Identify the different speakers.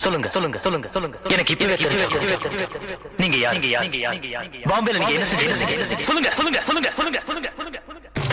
Speaker 1: சொல்லுங்க சொல்லுங்க சொல்லுங்க சொல்லுங்க. எனக்கு இப்பவே தெரியும். நீங்க யார்? பாம்பேல நீங்க என்ன செஞ்சீங்க? சொல்லுங்க சொல்லுங்க சொல்லுங்க சொல்லுங்க சொல்லுங்க.